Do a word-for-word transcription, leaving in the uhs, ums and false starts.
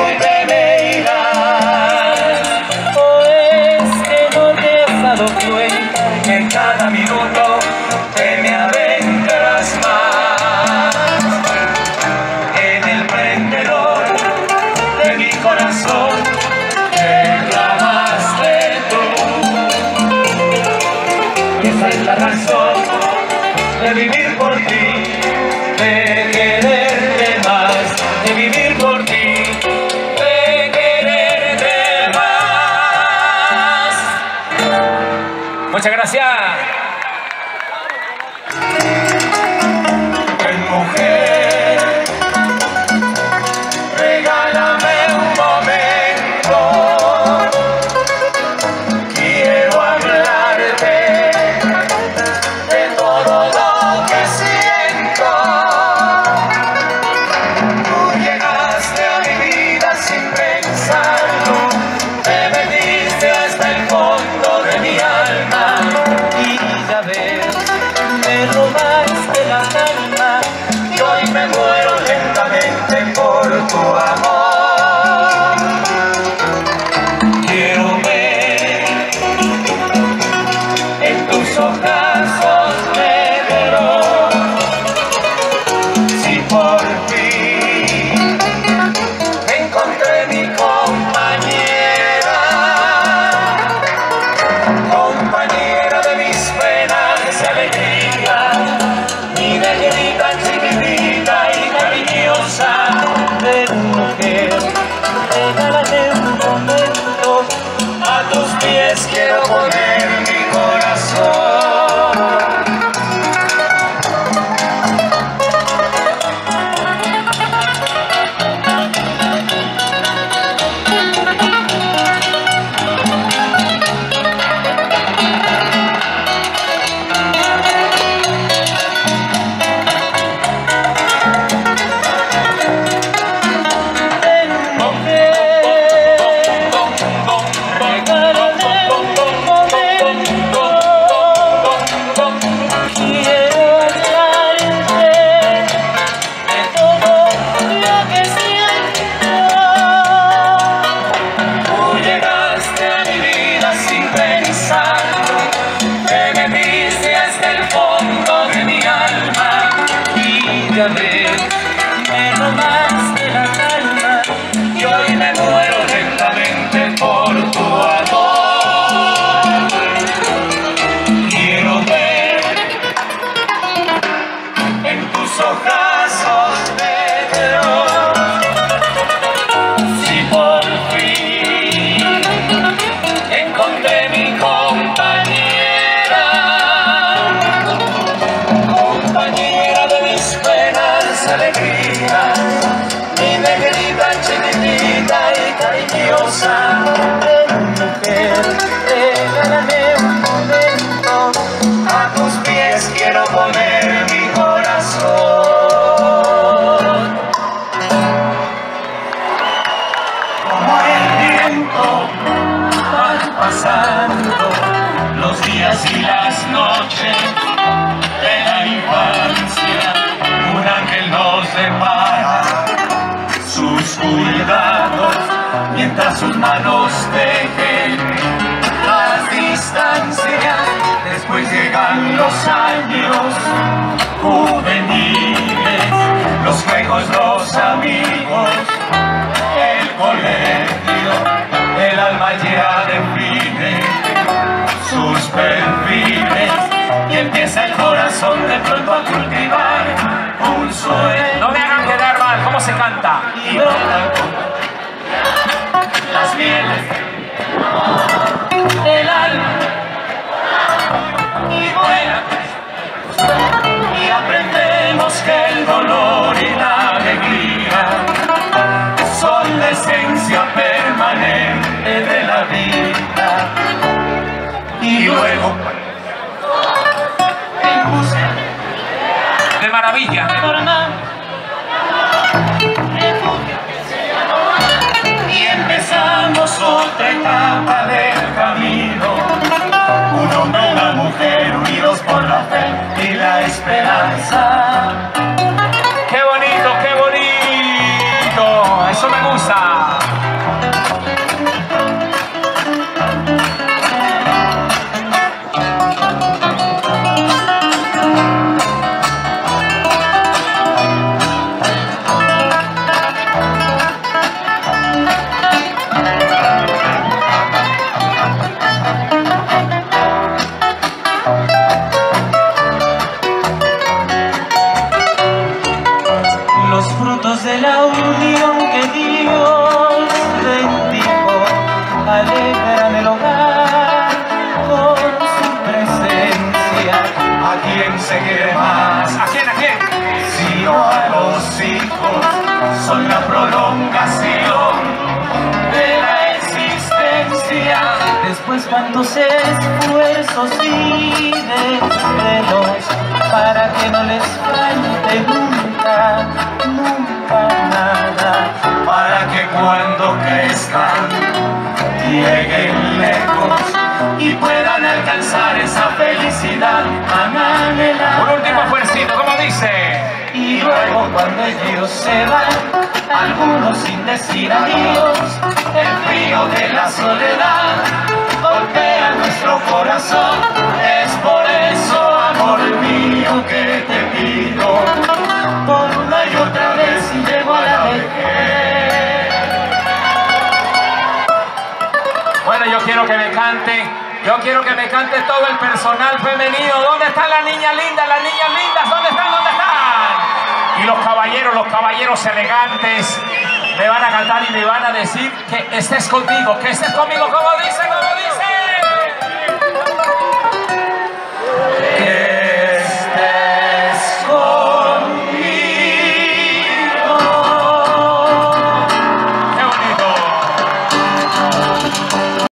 te me irás. ¿O es que no te has dado cuenta que en cada minuto te me adentrarás más en el prendedor de mi corazón? Te clamaste tú, y esa es la razón de vivir por ti, de quererte más, de vivir por ti, de quererte más. Muchas gracias. Ven, mujer, regálame un momento, quiero hablarte de todo lo que siento. Tú llegaste a mi vida sin pensarlo, te metiste hasta el fondo de mi alma y ya ves, me robaste la calma y hoy me muero lentamente por tu amor. Quiero ver en tus ojazos negros si por fin encontré mi compañera, compañera de mis penas y alegría, mi negrita chiquitita y cariñosa. Ven, mujer, regálame un momento, a tus pies quiero poner mi corazón. Ya ves, me robaste la calma y hoy me muero lentamente por tu amor. Quiero ver en tus ojazos negros si por fin encontré mi compañera, compañera de mis penas, alegría, mi negrita chiquitita y cariñosa. Ven, mujer, regálame un momento, a tus pies quiero poner mi corazón. Como el viento van pasando los días y las noches de la infancia, un ángel nos depara sus cuidados mientras sus manos tejen las distancias. Después llegan los años juveniles, los juegos, los amigos, el colegio, el alma ya define sus perfiles y empieza el corazón de pronto a cultivar un sueño. No me hagan quedar mal, ¿cómo se canta? Y brotan las mieles del alma y vuelan y aprendemos que el dolor y la alegría son la esencia permanente de la vida. Y luego en busca de maravilla y empezamos otra etapa del camino, un hombre y una mujer unidos por la fe y la esperanza. ¡Qué bonito, qué bonito! Eso me gusta. tus esfuerzos y desvelos para que no les falte nunca, nunca nada, para que cuando crezcan lleguen lejos y puedan alcanzar esa felicidad tan anhelada. Un último esfuercito, ¿cómo dice? Y luego cuando ellos se van, algunos sin decir adiós, el frío de la soledad golpea nuestro corazón. Es por eso, amor mío, que te pido por una y otra vez llego a la vejez. Bueno, yo quiero que me cante, yo quiero que me cante todo el personal femenino. ¿Dónde están las niñas lindas? Las niñas lindas, ¿dónde están? ¿Dónde están? Y los caballeros, los caballeros elegantes, me van a cantar y me van a decir que estés conmigo, que estés conmigo, como dice, como dice.